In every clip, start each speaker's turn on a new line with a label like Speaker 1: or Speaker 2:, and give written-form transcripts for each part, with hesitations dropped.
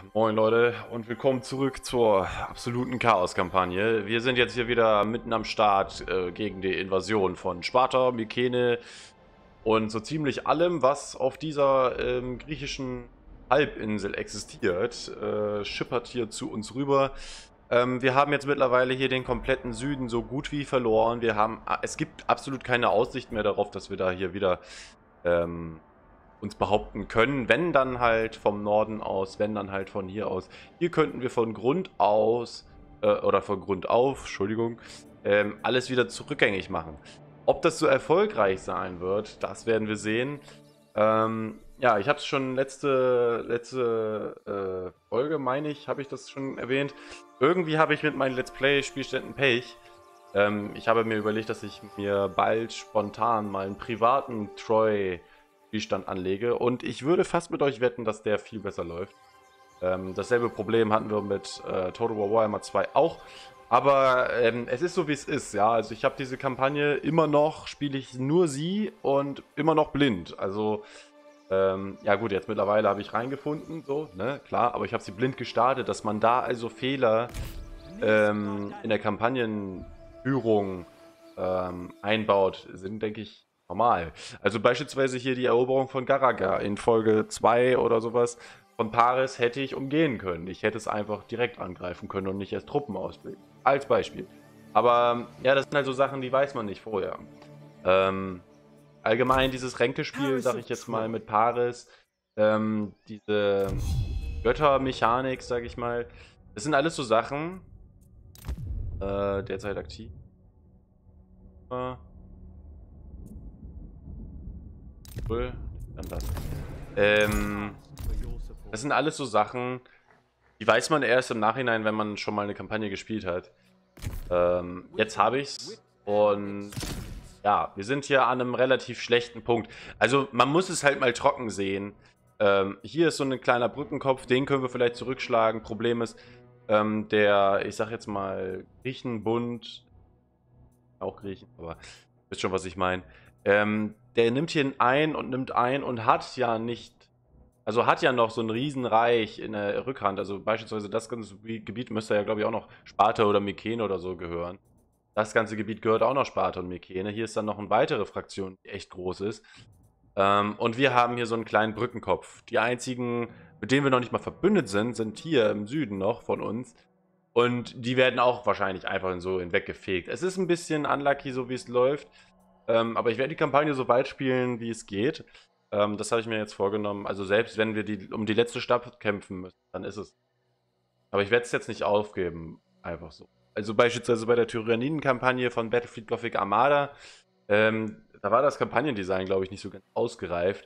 Speaker 1: Moin Leute und willkommen zurück zur absoluten Chaos-Kampagne. Wir sind jetzt hier wieder mitten am Start gegen die Invasion von Sparta, Mykene und so ziemlich allem, was auf dieser griechischen Halbinsel existiert, schippert hier zu uns rüber. Wir haben jetzt mittlerweile hier den kompletten Süden so gut wie verloren. Es gibt absolut keine Aussicht mehr darauf, dass wir da hier wieder uns behaupten können, wenn dann halt vom Norden aus, wenn dann halt von hier aus. Hier könnten wir von Grund aus, oder von Grund auf, Entschuldigung, alles wieder zurückgängig machen. Ob das so erfolgreich sein wird, das werden wir sehen. Ja, ich habe es schon letzte Folge, meine ich, habe ich das schon erwähnt. Irgendwie habe ich mit meinen Let's Play-Spielständen Pech. Ich habe mir überlegt, dass ich mir bald spontan mal einen privaten Troy-Spielstand anlege und ich würde fast mit euch wetten, dass der viel besser läuft. Dasselbe Problem hatten wir mit Total War Warhammer 2 auch. Aber es ist so, wie es ist, ja. Also ich habe diese Kampagne immer noch, spiele ich nur sie und immer noch blind. Also, ja gut, jetzt mittlerweile habe ich reingefunden, so, ne, klar. Aber ich habe sie blind gestartet, dass man da also Fehler in der Kampagnenführung einbaut, sind, denke ich, normal. Also beispielsweise hier die Eroberung von Garaga in Folge 2 oder sowas von Paris hätte ich umgehen können. Ich hätte es einfach direkt angreifen können und nicht erst Truppen ausbilden. Als Beispiel. Aber ja, das sind halt so Sachen, die weiß man nicht vorher. Allgemein dieses Ränkespiel, sag ich jetzt mal, mit Paris, diese Göttermechanik, sag ich mal, das sind alles so Sachen, derzeit aktiv. Cool, dann das. Das sind alles so Sachen, die weiß man erst im Nachhinein, wenn man schon mal eine Kampagne gespielt hat. Jetzt habe ich's und ja, wir sind hier an einem relativ schlechten Punkt. Also man muss es halt mal trocken sehen. Hier ist so ein kleiner Brückenkopf, den können wir vielleicht zurückschlagen. Problem ist, ich sag jetzt mal, Griechenbund, auch Griechen, aber wisst schon, was ich meine. Der nimmt hier ein und hat ja nicht, also hat ja noch so ein Riesenreich in der Rückhand. Also beispielsweise das ganze Gebiet müsste ja, glaube ich, auch noch Sparta oder Mykene oder so gehören. Das ganze Gebiet gehört auch noch Sparta und Mykene. Hier ist dann noch eine weitere Fraktion, die echt groß ist. Und wir haben hier so einen kleinen Brückenkopf. Die einzigen, mit denen wir noch nicht mal verbündet sind, sind hier im Süden noch von uns. Und die werden auch wahrscheinlich einfach so hinweggefegt. Es ist ein bisschen unlucky, so wie es läuft. Aber ich werde die Kampagne so weit spielen, wie es geht. Das habe ich mir jetzt vorgenommen. Also selbst wenn wir um die letzte Stadt kämpfen müssen, dann ist es. Aber ich werde es jetzt nicht aufgeben. Einfach so. Also beispielsweise bei der Tyranniden-Kampagne von Battlefield Gothic Armada. Da war das Kampagnendesign, glaube ich, nicht so ganz ausgereift.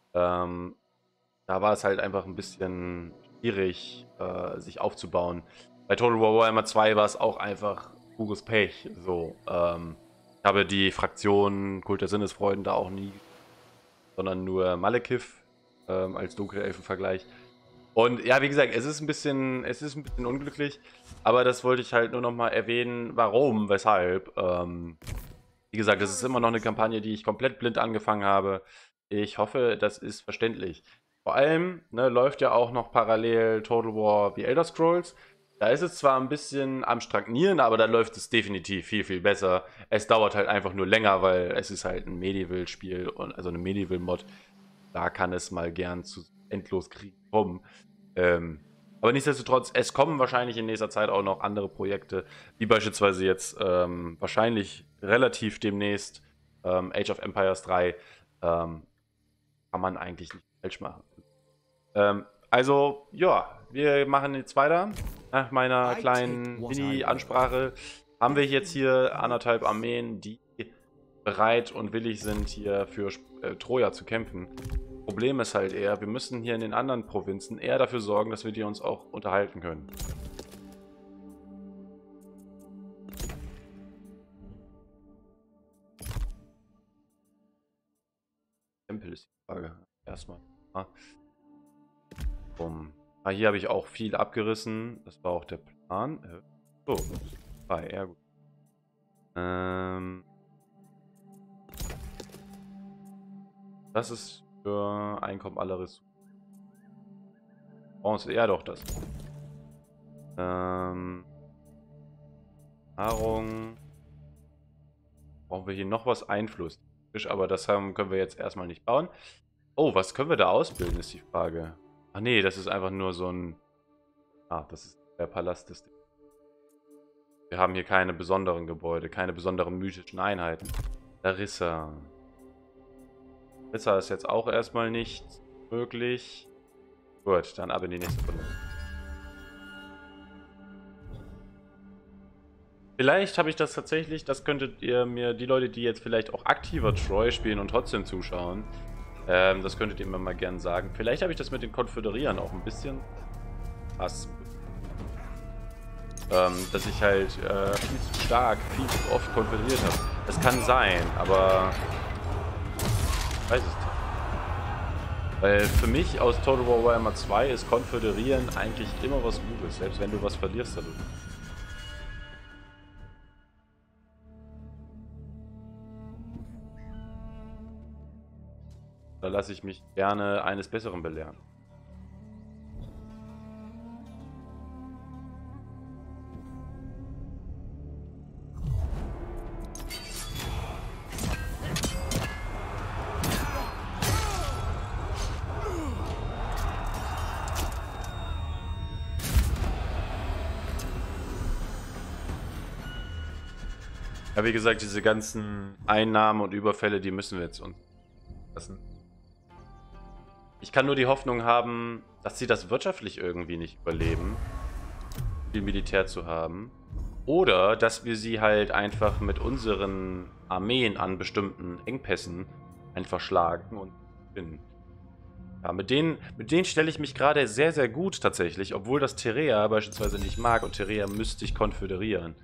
Speaker 1: Da war es halt einfach ein bisschen schwierig, sich aufzubauen. Bei Total War Warhammer 2 war es auch einfach pures Pech. So, ich habe die Fraktion Kult der Sinnesfreuden da auch nie, sondern nur Malekith als dunkle Elfen-Vergleich. Und ja, wie gesagt, es ist ein bisschen unglücklich, aber das wollte ich halt nur nochmal erwähnen, warum, weshalb. Wie gesagt, das ist immer noch eine Kampagne, die ich komplett blind angefangen habe. Ich hoffe, das ist verständlich. Vor allem läuft ja auch noch parallel Total War wie Elder Scrolls. Da ist es zwar ein bisschen am Stagnieren, aber da läuft es definitiv viel, viel besser. Es dauert halt einfach nur länger, weil es ist halt ein Medieval-Spiel, also eine Medieval-Mod. Da kann es mal gern zu Endloskrieg kommen. Aber nichtsdestotrotz, es kommen wahrscheinlich in nächster Zeit auch noch andere Projekte, wie beispielsweise jetzt wahrscheinlich relativ demnächst Age of Empires 3. Kann man eigentlich nicht falsch machen. Also, ja, wir machen jetzt weiter. Nach meiner kleinen Mini-Ansprache haben wir jetzt hier 1,5 Armeen, die bereit und willig sind, hier für Troja zu kämpfen. Problem ist halt eher, wir müssen hier in den anderen Provinzen eher dafür sorgen, dass wir die uns auch unterhalten können. Tempel ist die Frage. Erstmal. Hier habe ich auch viel abgerissen. Das war auch der Plan. So, 2, ja gut. Das ist für Einkommen aller Ressourcen. Bronze, ja doch, das. Nahrung. Brauchen wir hier noch was? Einfluss. Aber das können wir jetzt erstmal nicht bauen. Oh, was können wir da ausbilden, ist die Frage. Ach nee, das ist einfach nur so ein... Ah, das ist der Palast des... Wir haben hier keine besonderen Gebäude, keine besonderen mythischen Einheiten. Larissa. Larissa ist jetzt auch erstmal nicht möglich. Gut, dann ab in die nächste Runde. Vielleicht habe ich das tatsächlich, das könntet ihr mir, die Leute, die jetzt vielleicht auch aktiver Troy spielen und trotzdem zuschauen, das könntet ihr mir mal gern sagen. Vielleicht habe ich das mit den Konföderieren auch ein bisschen krass. Dass ich halt viel zu stark, viel zu oft konföderiert habe. Das kann sein, aber ich weiß es nicht. Weil für mich aus Total War Warhammer 2 ist Konföderieren eigentlich immer was Gutes, selbst wenn du was verlierst dadurch. Da lasse ich mich gerne eines Besseren belehren. Ja, wie gesagt, diese ganzen Einnahmen und Überfälle, die müssen wir jetzt uns lassen. Ich kann nur die Hoffnung haben, dass sie das wirtschaftlich irgendwie nicht überleben, viel Militär zu haben. Oder dass wir sie halt einfach mit unseren Armeen an bestimmten Engpässen einfach schlagen und gewinnen. Ja, mit denen stelle ich mich gerade sehr, sehr gut tatsächlich, obwohl das Terea beispielsweise nicht mag und Terea müsste ich konföderieren.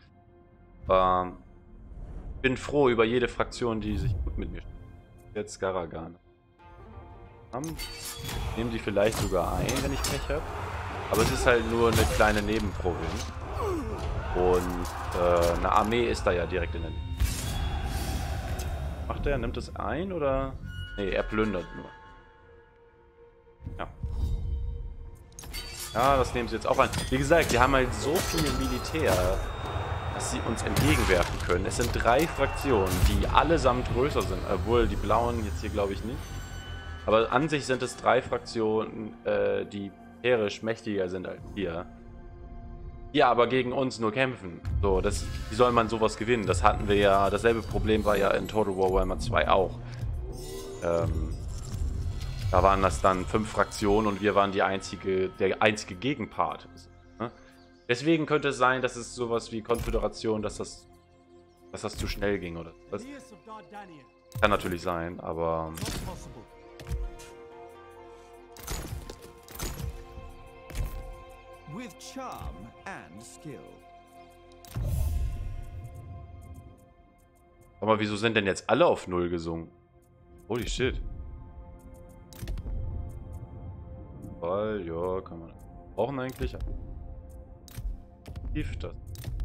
Speaker 1: Bin froh über jede Fraktion, die sich gut mit mir stellt. Jetzt Garagan. Nehmen die vielleicht sogar ein, wenn ich Pech habe. Aber es ist halt nur eine kleine Nebenprovinz. Und eine Armee ist da ja direkt in der Nähe. Macht er? Nimmt es ein oder? Nee, er plündert nur. Ja. Ja, das nehmen sie jetzt auch an. Wie gesagt, die haben halt so viel Militär, dass sie uns entgegenwerfen können. Es sind 3 Fraktionen, die allesamt größer sind. Obwohl die blauen jetzt hier glaube ich nicht. Aber an sich sind es 3 Fraktionen, die militärisch mächtiger sind als wir. Die aber gegen uns nur kämpfen. So, wie soll man sowas gewinnen? Das hatten wir ja, dasselbe Problem war ja in Total War Warhammer 2 auch. Da waren das dann 5 Fraktionen und wir waren der einzige Gegenpart. Ne? Deswegen könnte es sein, dass es sowas wie Konföderation, dass das zu schnell ging, oder? Das kann natürlich sein, aber...
Speaker 2: With charm and skill.
Speaker 1: Aber wieso sind denn jetzt alle auf 0 gesungen? Holy shit. Weil, ja, kann man brauchen eigentlich. Hilft das?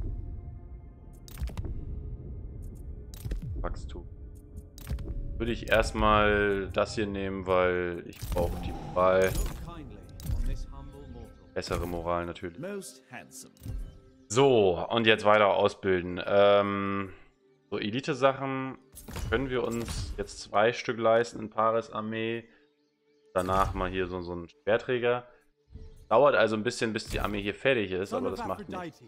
Speaker 1: Wachstum. Würde ich erstmal das hier nehmen, weil ich brauche die Moral. Bessere Moral natürlich. So, und jetzt weiter ausbilden. So Elite-Sachen können wir uns jetzt 2 Stück leisten in Paris Armee. Danach mal hier so einen Speerträger. Dauert also ein bisschen, bis die Armee hier fertig ist, aber das macht nichts.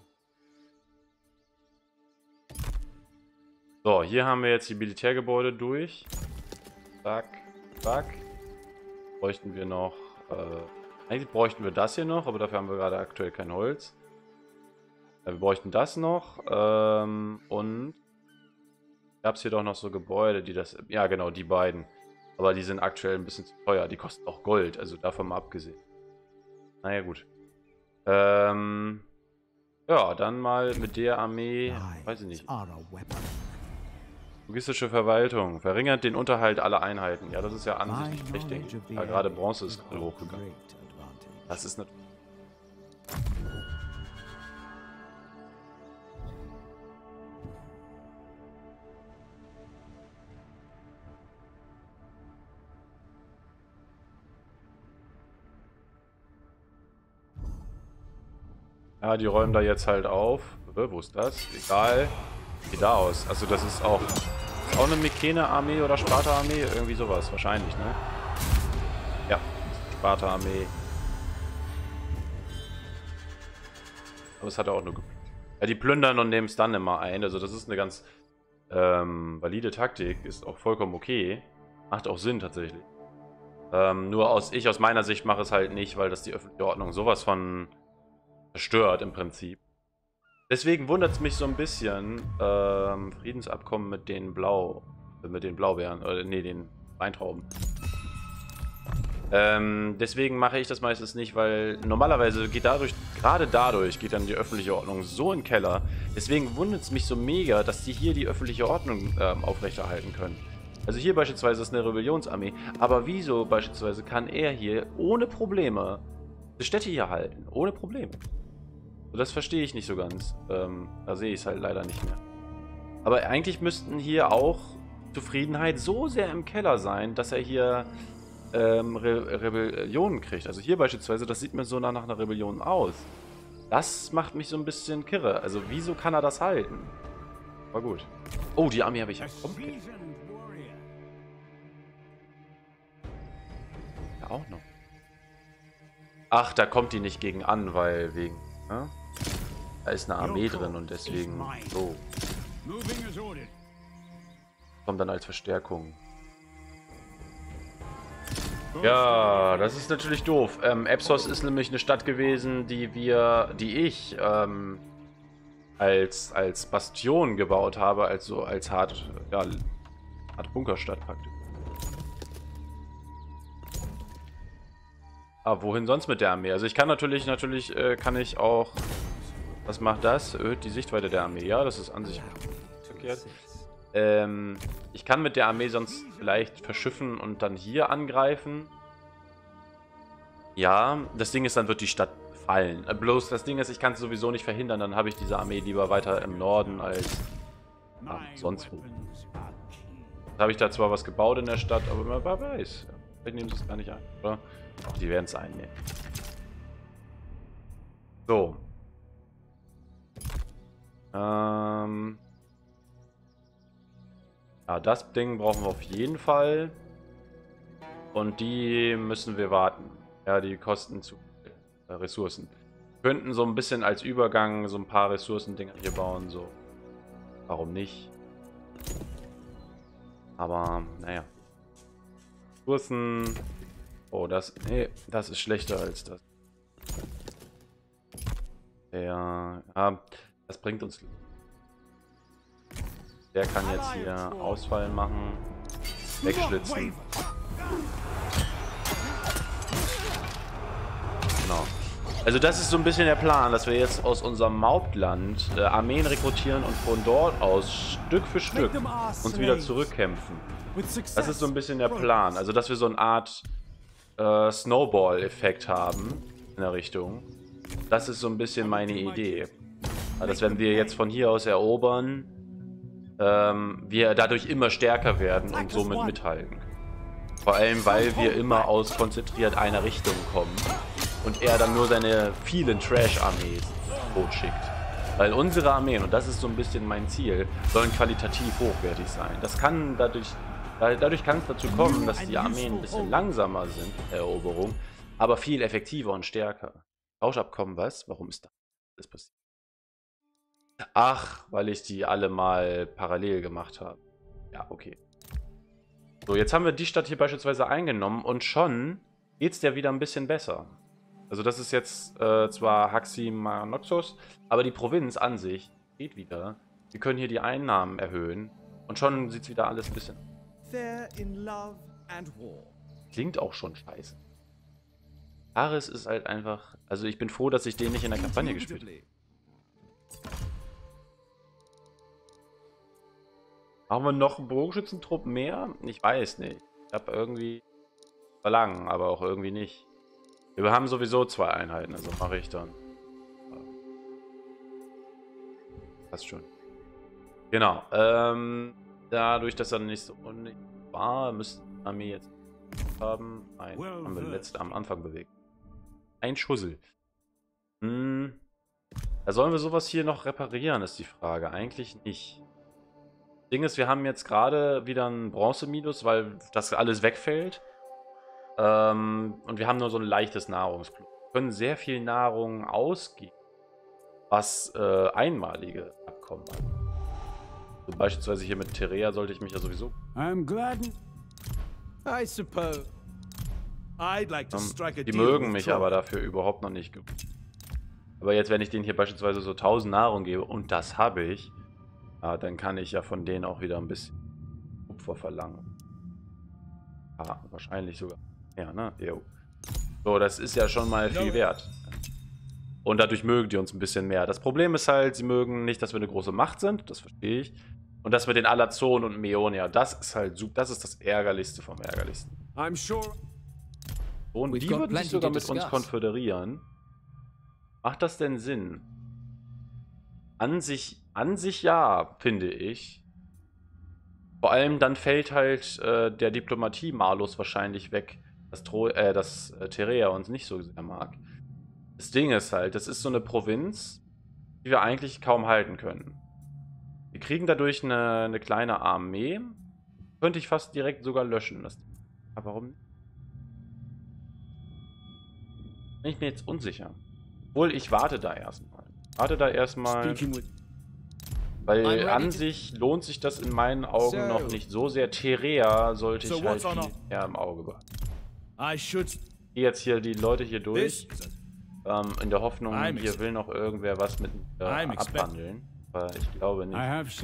Speaker 1: So, hier haben wir jetzt die Militärgebäude durch. Zack, zack. Bräuchten wir noch... eigentlich bräuchten wir das hier noch, aber dafür haben wir gerade aktuell kein Holz. Wir bräuchten das noch. Und... Gab es hier doch noch so Gebäude, die das... Ja, genau, die beiden. Aber die sind aktuell ein bisschen zu teuer. Die kosten auch Gold, also davon mal abgesehen. Naja, gut. Ja, dann mal mit der Armee... Weiß ich nicht. Logistische Verwaltung. Verringert den Unterhalt aller Einheiten. Ja, das ist ja an sich nicht schlecht, denke ich. Ja, gerade Bronze ist gerade hochgegangen. Das ist natürlich... Ja, die räumen da jetzt halt auf. Wo ist das? Egal. Sieht da aus. Also das ist auch eine Mykene-Armee oder Sparta-Armee. Irgendwie sowas wahrscheinlich, ne? Ja, Sparta-Armee. Aber es hat er auch nur geplündert. Ja, die plündern und nehmen es dann immer ein. Also das ist eine ganz valide Taktik. Ist auch vollkommen okay. Macht auch Sinn tatsächlich. Nur aus meiner Sicht mache es halt nicht, weil das die öffentliche Ordnung sowas von zerstört im Prinzip. Deswegen wundert es mich so ein bisschen, Friedensabkommen mit den Blaubeeren, oder nee, den Weintrauben. Deswegen mache ich das meistens nicht, weil normalerweise geht gerade dadurch geht dann die öffentliche Ordnung so in den Keller. Deswegen wundert es mich so mega, dass die hier die öffentliche Ordnung aufrechterhalten können. Also hier beispielsweise ist eine Rebellionsarmee, aber wieso beispielsweise kann er hier ohne Probleme die Städte hier halten? Ohne Probleme. So, das verstehe ich nicht so ganz. Da sehe ich es halt leider nicht mehr. Aber eigentlich müssten hier auch Zufriedenheit so sehr im Keller sein, dass er hier Rebellionen kriegt. Also hier beispielsweise, das sieht mir so nach einer Rebellion aus. Das macht mich so ein bisschen kirre. Also wieso kann er das halten? War gut. Oh, die Armee habe ich ja komplett. Ja, auch noch. Ach, da kommt die nicht gegen an, weil wegen... Ja? Da ist eine Armee drin und deswegen... So. Kommt dann als Verstärkung. Ja, das ist natürlich doof. Epsos ist nämlich eine Stadt gewesen, die ich als Bastion gebaut habe, also als Art Bunkerstadt praktisch. Aber wohin sonst mit der Armee? Also ich kann natürlich kann ich auch... Was macht das? Erhöht die Sichtweite der Armee. Ja, das ist an sich verkehrt. Ich kann mit der Armee sonst vielleicht verschiffen und dann hier angreifen. Ja, das Ding ist, dann wird die Stadt fallen. Bloß das Ding ist, ich kann es sowieso nicht verhindern. Dann habe ich diese Armee lieber weiter im Norden als sonst wo. Jetzt habe ich da zwar was gebaut in der Stadt, aber wer weiß. Vielleicht nehmen sie es gar nicht ein, oder? Ach, die werden es einnehmen. So. Ja, das Ding brauchen wir auf jeden Fall. Und die müssen wir warten. Ja, die kosten zu Ressourcen. Wir könnten so ein bisschen als Übergang so ein paar Ressourcendinger hier bauen. So. Warum nicht? Aber, naja. Ressourcen. Oh, das. Nee, das ist schlechter als das. Ja, das bringt uns. Der kann jetzt hier Ausfallen machen. Wegschlitzen. Genau. Also das ist so ein bisschen der Plan, dass wir jetzt aus unserem Hauptland Armeen rekrutieren und von dort aus Stück für Stück uns wieder zurückkämpfen. Das ist so ein bisschen der Plan. Also dass wir so eine Art Snowball-Effekt haben in der Richtung. Das ist so ein bisschen meine Idee. Dass wenn wir jetzt von hier aus erobern, wir dadurch immer stärker werden und somit mithalten. Vor allem, weil wir immer aus konzentriert einer Richtung kommen und er dann nur seine vielen Trash-Armees schickt. Weil unsere Armeen, und das ist so ein bisschen mein Ziel, sollen qualitativ hochwertig sein. Das kann dadurch kann es dazu kommen, dass die Armeen ein bisschen langsamer sind, Eroberung, aber viel effektiver und stärker. Tauschabkommen, was? Warum ist das passiert? Ach, weil ich die alle mal parallel gemacht habe. Ja, okay. So, jetzt haben wir die Stadt hier beispielsweise eingenommen und schon geht es ja wieder ein bisschen besser. Also das ist jetzt zwar Haximanoxos, aber die Provinz an sich geht wieder. Wir können hier die Einnahmen erhöhen und schon sieht es wieder alles ein bisschen... Klingt auch schon scheiße. Paris ist halt einfach... Also ich bin froh, dass ich den nicht in der Kampagne gespielt habe. Haben wir noch einen Bogenschützentrupp mehr? Ich weiß nicht. Ich habe irgendwie Verlangen, aber auch irgendwie nicht. Wir haben sowieso 2 Einheiten, also mache ich dann. Passt schon. Genau. Dadurch, dass er nicht so unnötig war, müsste die Armee jetzt haben. Nein, haben wir am Anfang bewegt. Ein Schussel. sollen wir sowas hier noch reparieren, ist die Frage. Eigentlich nicht. Das Ding ist, wir haben jetzt gerade wieder einen Bronze-Minus, weil das alles wegfällt. Und wir haben nur so ein leichtes Nahrungsblut. Wir können sehr viel Nahrung ausgeben, was einmalige Abkommen hat. So beispielsweise hier mit Terea sollte ich mich ja sowieso...
Speaker 2: I'm glad. I suppose. I'd like to strike a
Speaker 1: Die
Speaker 2: deal
Speaker 1: mögen
Speaker 2: with
Speaker 1: mich
Speaker 2: Troy.
Speaker 1: aber dafür überhaupt noch nicht. Aber jetzt, wenn ich denen hier beispielsweise so 1000 Nahrung gebe, und das habe ich, ja, dann kann ich ja von denen auch wieder ein bisschen Kupfer verlangen. Ah, wahrscheinlich sogar. Ja, ne? Jo. So, das ist ja schon mal viel wert. Und dadurch mögen die uns ein bisschen mehr. Das Problem ist halt, sie mögen nicht, dass wir eine große Macht sind, das verstehe ich. Und das mit den Alazon und Meonia, das ist halt super, das ist das Ärgerlichste vom Ärgerlichsten.
Speaker 2: I'm sure.
Speaker 1: Und die würden sich sogar mit uns konföderieren. Macht das denn Sinn? An sich ja, finde ich. Vor allem dann fällt halt der Diplomatie-Malus wahrscheinlich weg, dass Terea uns nicht so sehr mag. Das Ding ist halt, das ist so eine Provinz, die wir eigentlich kaum halten können. Wir kriegen dadurch eine kleine Armee. Könnte ich fast direkt sogar löschen. Aber warum nicht? Bin ich mir jetzt unsicher. Obwohl, ich warte da erstmal. Weil an sich lohnt sich das in meinen Augen noch nicht so sehr. Terea sollte ich halt viel eher im Auge behalten. Ich gehe jetzt hier die Leute hier durch. In der Hoffnung, hier will noch irgendwer was mit abhandeln. Aber ich glaube nicht.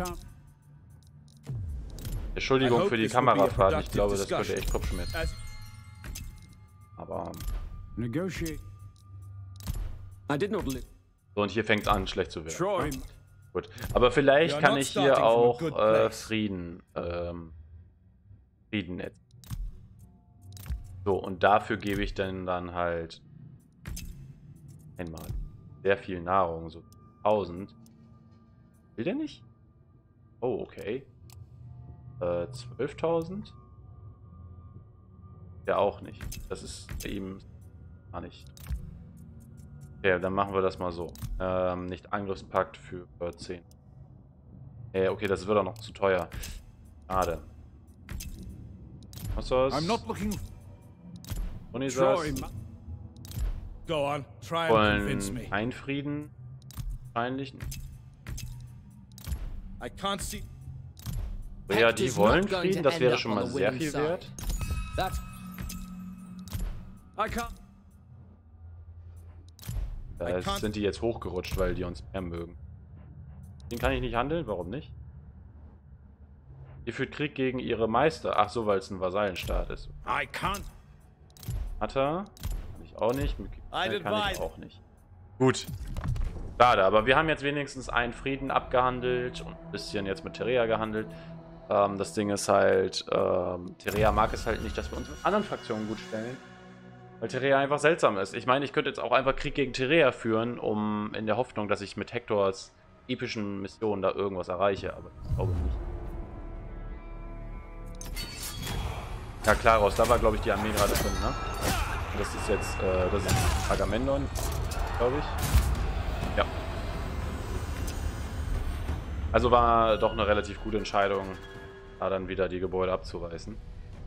Speaker 1: Entschuldigung für die Kamerafahrt. Ich glaube, das könnte echt Kopfschmerzen. Aber... So, und hier fängt es an, schlecht zu werden. Gut. Aber vielleicht kann ich hier auch Frieden jetzt. So, und dafür gebe ich dann halt einmal sehr viel Nahrung, so 1000. Will der nicht? Oh, okay. 12.000? Der auch nicht. Das ist bei ihm gar nicht. Okay, dann machen wir das mal so. Nicht Angriffspakt für 10. Okay, das wird auch noch zu teuer. Schade. Was soll's? Wollen Einfrieden? Wahrscheinlich. Ja, die wollen Frieden, das wäre schon mal sehr viel wert. Da sind die jetzt hochgerutscht, weil die uns mehr mögen. Den kann ich nicht handeln, warum nicht? Die führt Krieg gegen ihre Meister. Ach so, weil es ein Vasallenstaat ist. Hat er? Kann ich auch nicht. Kann ich auch nicht. Gut. Schade, aber wir haben jetzt wenigstens einen Frieden abgehandelt und ein bisschen jetzt mit Terea gehandelt. Das Ding ist halt, Terea mag es halt nicht, dass wir uns mit anderen Fraktionen gut stellen. Weil Terea einfach seltsam ist. Ich meine, ich könnte jetzt auch einfach Krieg gegen Terea führen, in der Hoffnung, dass ich mit Hektors epischen Missionen da irgendwas erreiche, aber ich glaube nicht. Ja, Klaros, da war, glaube ich, die Armee gerade drin, ne? Und das ist jetzt, das ist Agamemnon, glaube ich. Ja. Also war doch eine relativ gute Entscheidung, da dann wieder die Gebäude abzureißen.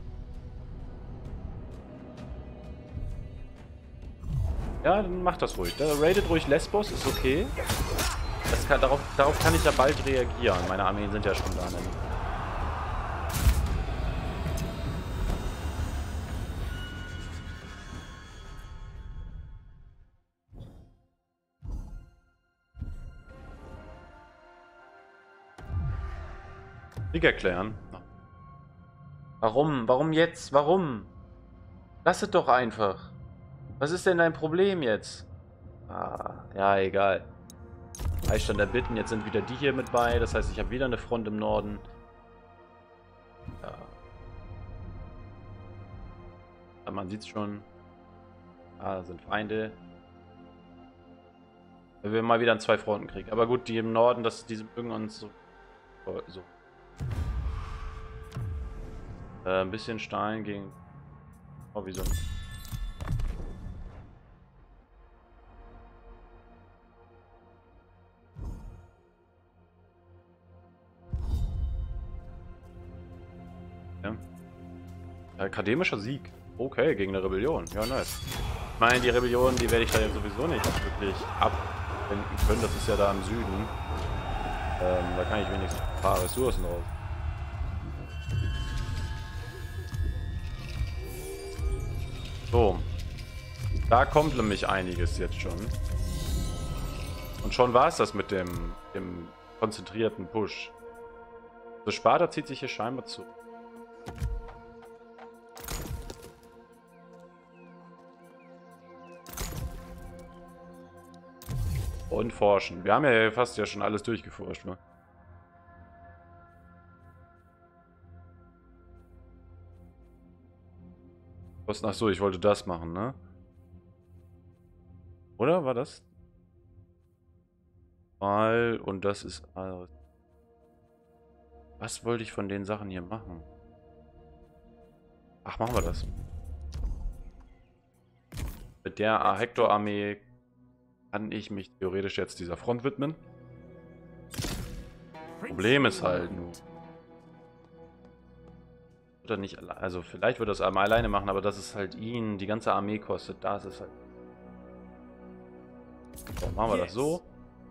Speaker 1: Ja, dann macht das ruhig. Raidet ruhig Lesbos, ist okay. Darauf kann ich ja bald reagieren. Meine Armeen sind ja schon da. Krieg erklären. Warum? Warum jetzt? Warum? Lass es doch einfach. Was ist denn dein Problem jetzt? Ah, ja, egal. Beistand erbitten, jetzt sind wieder die hier mit bei. Das heißt, ich habe wieder eine Front im Norden. Ja. Man sieht es schon. Da sind Feinde. Wir mal wieder einen Zwei-Fronten-Krieg. Aber gut, die im Norden, diese mögen uns so. Ein bisschen Stein gegen. Oh, wieso? Akademischer Sieg. Okay, gegen eine Rebellion. Ja, nice. Ich meine, die Rebellion, die werde ich da jetzt sowieso nicht wirklich abwenden können. Das ist ja da im Süden. Da kann ich wenigstens ein paar Ressourcen raus. So. Da kommt nämlich einiges jetzt schon. Und schon war es das mit dem konzentrierten Push. So, Sparta zieht sich hier scheinbar zu. Und forschen. Wir haben ja fast schon alles durchgeforscht, ne? Ach so, ich wollte das machen, ne? Oder war das? Mal und das ist alles. Was wollte ich von den Sachen hier machen? Ach, machen wir das. Mit der Hektor-Armee kann ich mich theoretisch jetzt dieser Front widmen. Problem ist halt nur. Oder nicht, also vielleicht wird das einmal alleine machen, aber das ist halt ihn die ganze Armee kostet. Das ist halt. So, machen wir das so.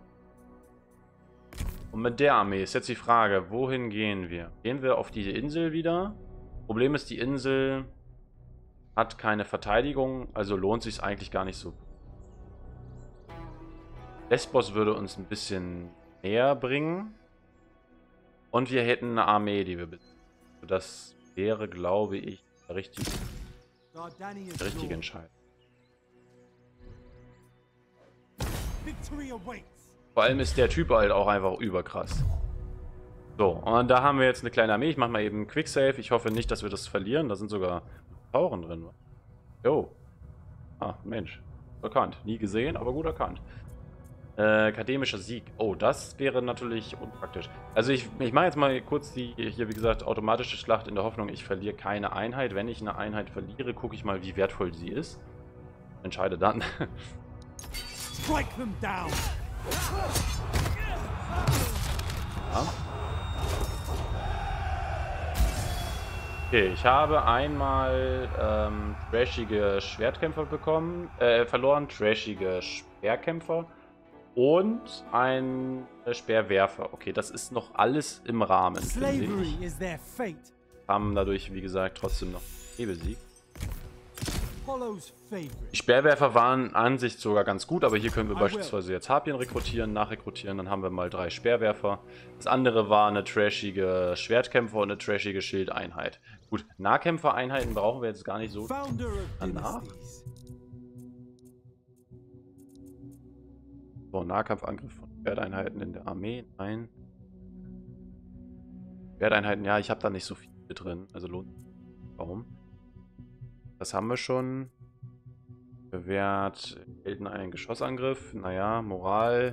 Speaker 1: Und mit der Armee ist jetzt die Frage, wohin gehen wir? Gehen wir auf diese Insel wieder? Problem ist, die Insel hat keine Verteidigung, also lohnt sich eigentlich gar nicht so. Lesbos würde uns ein bisschen näher bringen. Und wir hätten eine Armee, die wir besitzen. Das wäre, glaube ich, die richtige Entscheidung. Vor allem ist der Typ halt auch einfach überkrass. So, und da haben wir jetzt eine kleine Armee. Ich mache mal eben Quicksave. Ich hoffe nicht, dass wir das verlieren. Da sind sogar Tauren drin. Jo. Ah, Mensch. Erkannt. Nie gesehen, aber gut erkannt. Akademischer Sieg. Oh, das wäre natürlich unpraktisch. Also ich mache jetzt mal kurz die, hier wie gesagt, automatische Schlacht in der Hoffnung, ich verliere keine Einheit. Wenn ich eine Einheit verliere, gucke ich mal, wie wertvoll sie ist. Entscheide dann.
Speaker 2: Strike them down.
Speaker 1: Ja. Okay, ich habe einmal trashige Schwertkämpfer bekommen, verloren, trashige Speerkämpfer und ein Speerwerfer. Okay, das ist noch alles im Rahmen, finde ich. Haben dadurch, wie gesagt, trotzdem noch Hebelsieg. Die Speerwerfer waren an sich sogar ganz gut, aber hier können wir beispielsweise jetzt Harpien rekrutieren, nachrekrutieren, dann haben wir mal 3 Speerwerfer. Das andere war eine trashige Schwertkämpfer und eine trashige Schildeinheit. Gut, Nahkämpfer-Einheiten brauchen wir jetzt gar nicht so danach. So, Nahkampfangriff von Schwerteinheiten in der Armee, nein. Schwerteinheiten, ja, ich habe da nicht so viel drin, also lohnt sich. Warum? Das haben wir schon. Bewährt gelten einen Geschossangriff. Naja, Moral.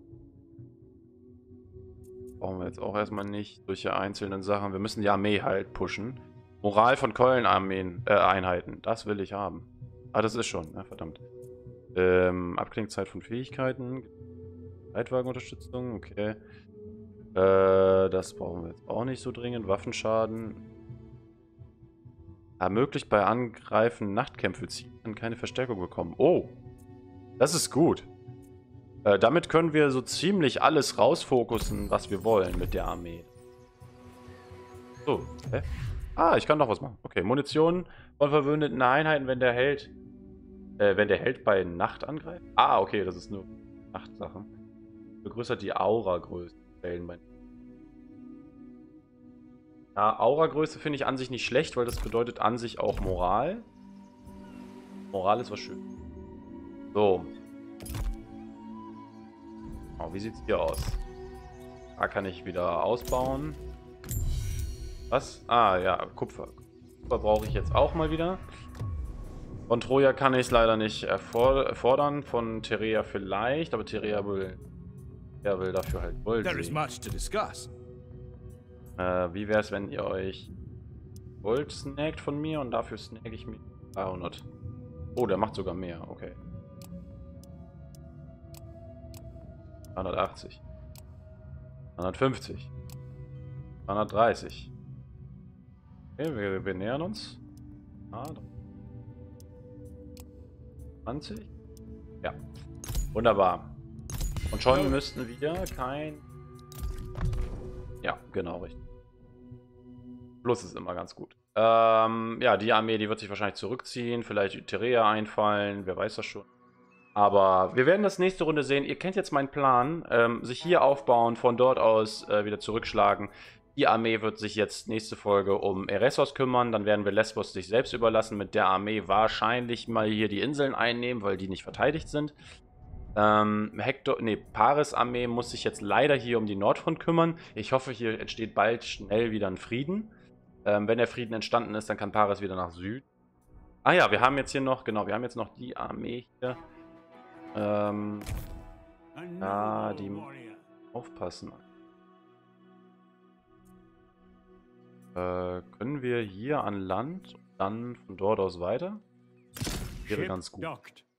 Speaker 1: Brauchen wir jetzt auch erstmal nicht. Solche einzelnen Sachen. Wir müssen die Armee halt pushen. Moral von Keulenarmeen, Einheiten. Das will ich haben. Ah, das ist schon. Ja, verdammt. Abklingzeit von Fähigkeiten. Leitwagenunterstützung. Okay. Das brauchen wir jetzt auch nicht so dringend. Waffenschaden. Ermöglicht bei Angreifen Nachtkämpfe ziehen und keine Verstärkung bekommen. Oh, das ist gut. Damit können wir so ziemlich alles rausfokussen, was wir wollen mit der Armee. So, hä? Ah, ich kann noch was machen. Okay, Munition von verwundeten Einheiten, wenn der Held bei Nacht angreift. Ah, okay, das ist nur Nachtsache. Vergrößert die Aura-Größe. Ja, Aura-Größe finde ich an sich nicht schlecht, weil das bedeutet an sich auch Moral. Moral ist was schön. So. Oh, wie sieht es hier aus? Da kann ich wieder ausbauen. Was? Ah, ja, Kupfer. Kupfer brauche ich jetzt auch mal wieder. Von Troja kann ich es leider nicht erfordern. Von Terea vielleicht, aber Terea will dafür halt Gold sehen. Wie wäre es, wenn ihr euch Gold snackt von mir und dafür snacke ich mir 300. Oh, der macht sogar mehr, okay. 380. 350. 330. Okay, wir nähern uns. 20. Ja, wunderbar. Und schon müssten wir kein... Ja, genau, richtig. Plus ist immer ganz gut. Ja, die Armee, die wird sich wahrscheinlich zurückziehen, vielleicht Terea einfallen, wer weiß das schon. Aber wir werden das nächste Runde sehen. Ihr kennt jetzt meinen Plan. Sich hier aufbauen, von dort aus wieder zurückschlagen. Die Armee wird sich jetzt nächste Folge um Eressos kümmern. Dann werden wir Lesbos sich selbst überlassen. Mit der Armee wahrscheinlich mal hier die Inseln einnehmen, weil die nicht verteidigt sind. Paris Armee muss sich jetzt leider hier um die Nordfront kümmern. Ich hoffe, hier entsteht bald schnell wieder ein Frieden. Wenn der Frieden entstanden ist, dann kann Paris wieder nach Süden. Ah ja, wir haben jetzt hier noch, genau, wir haben jetzt noch die Armee hier. Ja, die aufpassen. Können wir hier an Land und dann von dort aus weiter? Wäre ganz gut.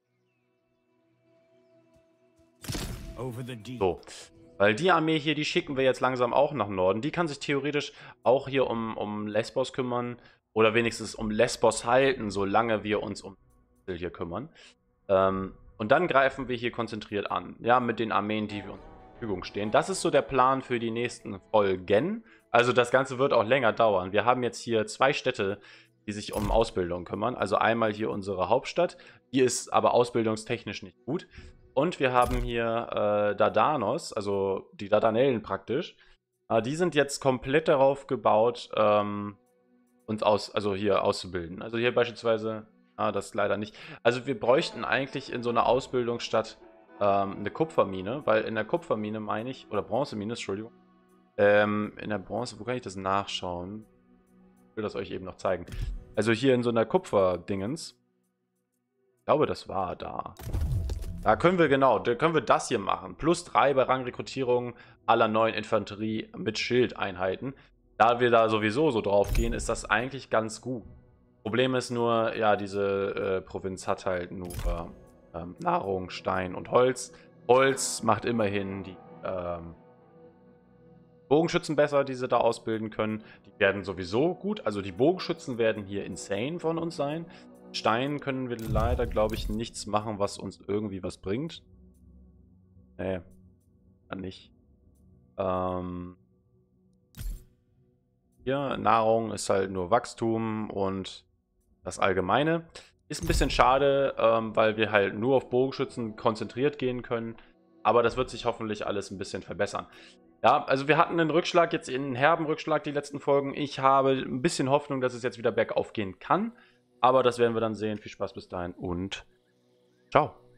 Speaker 1: So, weil die Armee hier, die schicken wir jetzt langsam auch nach Norden. Die kann sich theoretisch auch hier um Lesbos kümmern oder wenigstens um Lesbos halten, solange wir uns um hier kümmern. Und dann greifen wir hier konzentriert an. Ja, mit den Armeen, die wir uns zur Verfügung stehen. Das ist so der Plan für die nächsten Folgen. Also das Ganze wird auch länger dauern. Wir haben jetzt hier 2 Städte, die sich um Ausbildung kümmern. Also einmal hier unsere Hauptstadt. Die ist aber ausbildungstechnisch nicht gut. Und wir haben hier Dardanos, also die Dardanellen praktisch. Die sind jetzt komplett darauf gebaut, uns hier auszubilden. Also hier beispielsweise, das leider nicht. Also wir bräuchten eigentlich in so einer Ausbildungsstadt eine Kupfermine, weil in der Kupfermine meine ich, oder Bronzemine, Entschuldigung. In der Bronze, wo kann ich das nachschauen? Ich will das euch eben noch zeigen. Also hier in so einer Kupferdingens. Ich glaube, das war da. Da können wir da können wir das hier machen. +3 bei Rangrekrutierung aller neuen Infanterie mit Schildeinheiten. Da wir da sowieso so drauf gehen, ist das eigentlich ganz gut. Problem ist nur, ja, diese Provinz hat halt nur Nahrung, Stein und Holz. Holz macht immerhin die Bogenschützen besser, die sie da ausbilden können. Die werden sowieso gut. Also die Bogenschützen werden hier insane von uns sein. Stein können wir leider, glaube ich, nichts machen, was uns irgendwie was bringt. Nee, dann nicht. Hier, Nahrung ist halt nur Wachstum und das Allgemeine. Ist ein bisschen schade, weil wir halt nur auf Bogenschützen konzentriert gehen können. Aber das wird sich hoffentlich alles ein bisschen verbessern. Ja, also wir hatten einen Rückschlag, jetzt einen herben Rückschlag die letzten Folgen. Ich habe ein bisschen Hoffnung, dass es jetzt wieder bergauf gehen kann. Aber das werden wir dann sehen. Viel Spaß bis dahin und ciao.